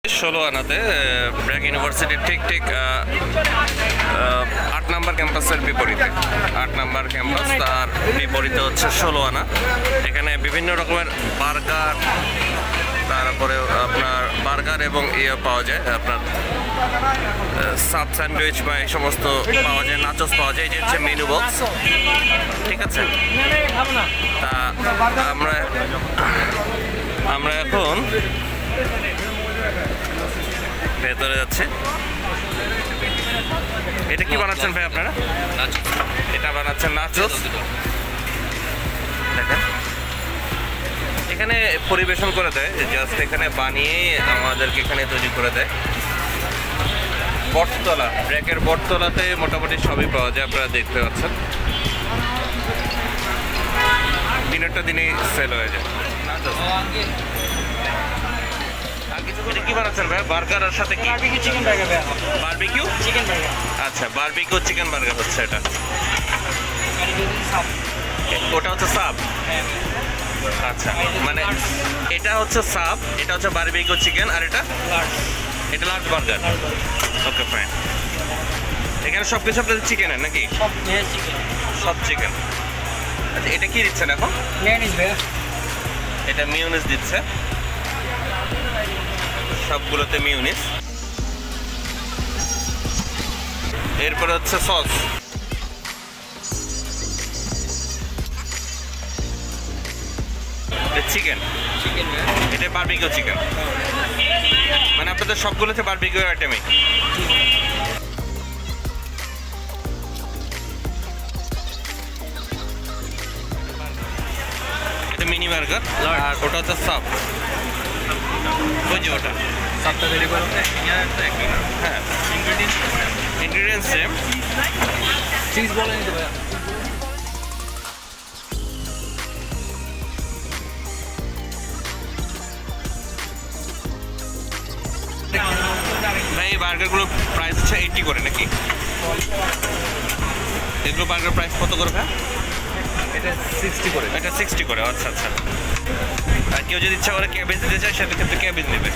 16 আনাতে ব্র্যাক ইউনিভার্সিটির ঠিক 8 নম্বর ক্যাম্পাসের বিপরীতে 8 নম্বর ক্যাম্পাস, তার বিপরীতে হচ্ছে 16 আনা। এখানে বিভিন্ন রকমের বার্গার, তারপরে আপনার বার্গার এবং পাওয়া যায়, আপনার সাব স্যান্ডউইচ বা এই সমস্ত পাওয়া যায়, নাচোস পাওয়া যায়। এই যে হচ্ছে মেনু বক্স, ঠিক আছে। তা আমরা এখন ভেতরে যাচ্ছে। এটা কি বানাচ্ছেন ভাই আপনারা? এটা বানাচ্ছেন নাচোস। দেখেন এখানে পরিবেশন করে দেয়, জাস্ট এখানে বানিয়ে আমাদেরকে এখানে তৈরি করে দেয়। বটতলা, ব্র্যাকের বটতলাতে মোটামুটি সবই পাওয়া যায়, আপনারা দেখতে পাচ্ছেন। দিনেরটা দিনেই সেল হয়ে যায়। কি বানাচ্ছেন ভাই? বার্গার আর সাথে কি? Chicken burger. Barbecue chicken burger. আচ্ছা, বারবিকিউ চিকেন বার্গার হচ্ছে এটা। ওটা হচ্ছে সাব। আচ্ছা, মানে এটা হচ্ছে সাব, এটা হচ্ছে বারবিকিউ চিকেন, আর এটা লার্জ বার্গার। Okay fine. এখানে সব কিছু আপনাদের চিকেনের নাকি? সব চিকেন। আচ্ছা, এটা কি দিচ্ছেন এখন? মেয়োনিজ ভাই। এটা মিউনিস দিচ্ছে, সবগুলোতে মিউনিস। এরপরে হচ্ছে সস। চিকেন, এটা বারবিকিউ চিকেন, মানে আপনাদের সবগুলোতে বারবিকিউ আইটেমই। এটা মিনি বার্গার, আর ওটা হচ্ছে সাব। ওই যে ওটা সাবটা তৈরি করো। হ্যাঁ, ইনগ্রিডিয়েন্টস সেম। চিজ বলে নিতে ভাই। ভাই এই বার্গারগুলোর প্রাইস হচ্ছে 80 করে নাকি? এগুলো বার্গার প্রাইস কত করে ভাই? এটা 60 করে। এটা 60 করে। আচ্ছা আচ্ছা। আর কেউ যদি ইচ্ছা করে ক্যাবেজ দিতে চায় সেক্ষেত্রে ক্যাবেজ নেবে।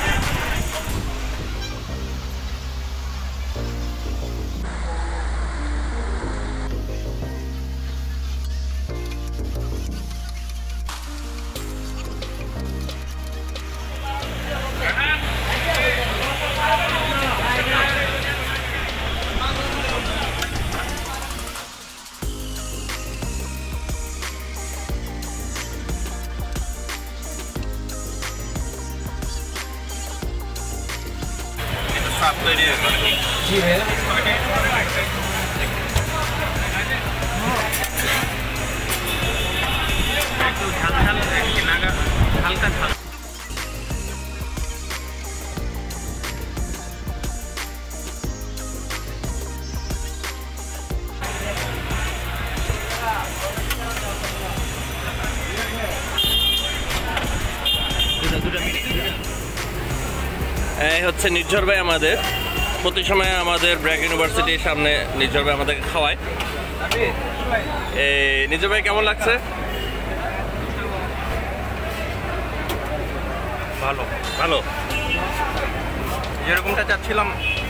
সাব তৈরি হয়ে গেল। জি ভাই। একটু ঝাল ঝাল নাগা, হালকা ঝাল। এই হচ্ছে নির্ঝর ভাই, আমাদের প্রতি সময় আমাদের ব্র্যাক ইউনিভার্সিটির সামনে নির্ঝর ভাই আমাদেরকে খাওয়ায়। এই নির্ঝর ভাই কেমন লাগছে? ভালো ভালো, যেরকমটা চাচ্ছিলাম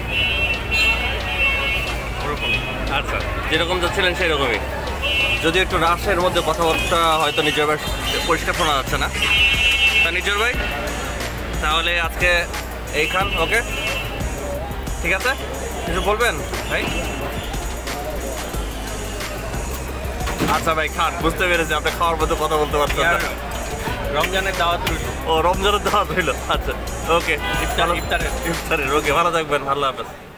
ওরকমই। আচ্ছা, যেরকম যাচ্ছিলেন সেই রকমই, যদি একটু রাশের মধ্যে কথাবার্তা হয়তো নির্ঝর ভাই পরিষ্কার শোনা যাচ্ছে না। তা নির্ঝর ভাই, তাহলে আজকে এইখান ওকে, ঠিক আছে? কিছু বলবেন ভাই? আচ্ছা ভাই খান, বুঝতে পেরেছি আপনি খাওয়ার মধ্যে কথা বলতে পারছেন না। রমজানের দাওয়াত রইল। ও রমজানের দাওয়াত হইল। আচ্ছা ওকে, ইফতারের। ওকে, ভালো থাকবেন, আল্লাহ হাফেজ।